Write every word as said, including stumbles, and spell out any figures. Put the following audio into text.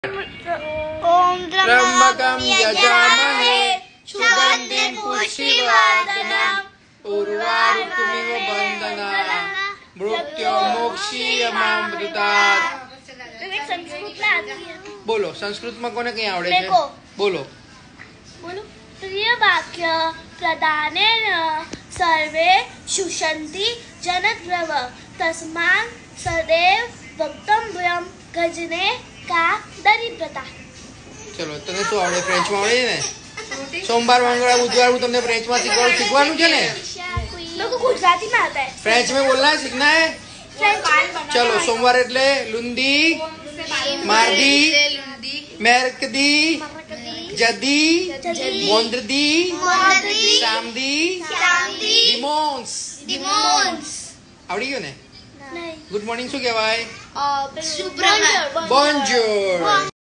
ओम त्र्यंबकं यजामहे सुगन्धिं पुष्टिवर्धनम् उर्वारुकमिव बन्धनान् मृत्युर्मुक्षीयमामृतात्। बोलो संस्कृत में कोने कहीं आवड़े छे? बोलो बोलो प्रिय वाक्य प्रदानेन सर्वे शुशन्ति जनद्रव तस्मात् सदैव वक्तव्यं गजने का दरिद्रता। चलो तने શું આવડે? ફ્રેન્ચ માં આવડે ને? સોમવાર મંગળવાર બુધવાર હું તમને ફ્રેન્ચ માં શીખવાડું શીખવાનું છે ને? मेरे को गुजराती में आता है। फ्रेंच में बोलना है, सीखना है। चलो सोमवार એટલે લુંદી મારદી મેરકદી જદી મોન્દ્રદી સામદી ડિમોન્સ આવડી ગયો ને? ગુડ મોર્નિંગ શું કહેવાય? सुप्रभात। બોન્જોર।